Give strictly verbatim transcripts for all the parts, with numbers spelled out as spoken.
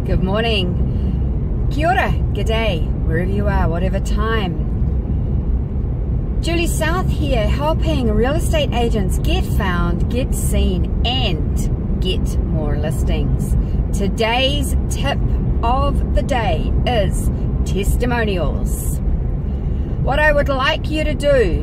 Good morning, kia ora, g'day, wherever you are, whatever time. Julie South here, helping real estate agents get found, get seen, and get more listings. Today's tip of the day is testimonials. What I would like you to do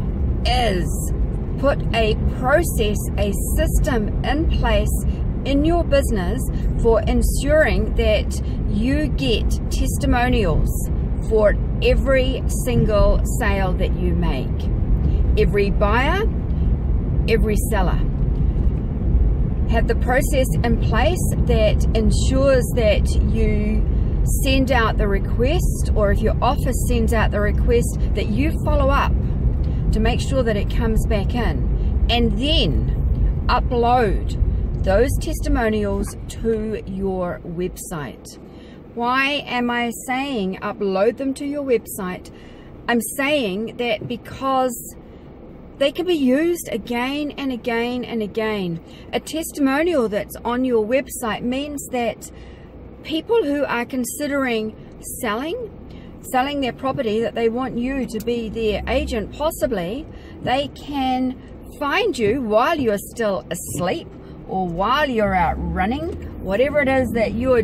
is put a process, a system in place in your business for ensuring that you get testimonials for every single sale that you make. Every buyer, every seller. Have the process in place that ensures that you send out the request, or if your office sends out the request, that you follow up to make sure that it comes back in, and then upload those testimonials to your website. Why am I saying upload them to your website? I'm saying that because they can be used again and again and again. A testimonial that's on your website means that people who are considering selling, selling their property, that they want you to be their agent possibly, they can find you while you're still asleep or while you're out running, whatever it is that you're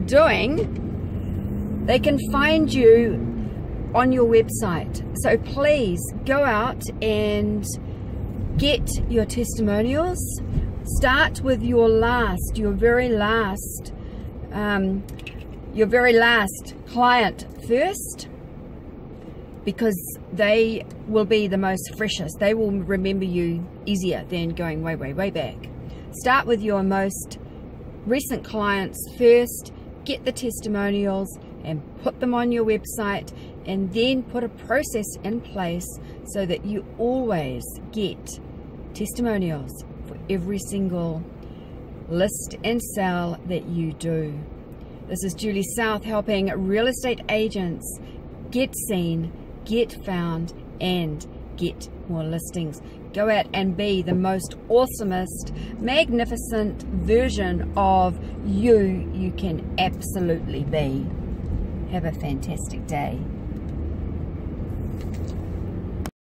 doing, they can find you on your website. So please go out and get your testimonials. Start with your last, your very last, um, your very last client first, because they will be the most freshest. They will remember you easier than going way, way, way back. Start with your most recent clients first, get the testimonials and put them on your website, and then put a process in place so that you always get testimonials for every single list and sell that you do. This is Julie South, helping real estate agents get seen, get found, and get more listings. Go out and be the most awesomest, magnificent version of you you can absolutely be. Have a fantastic day.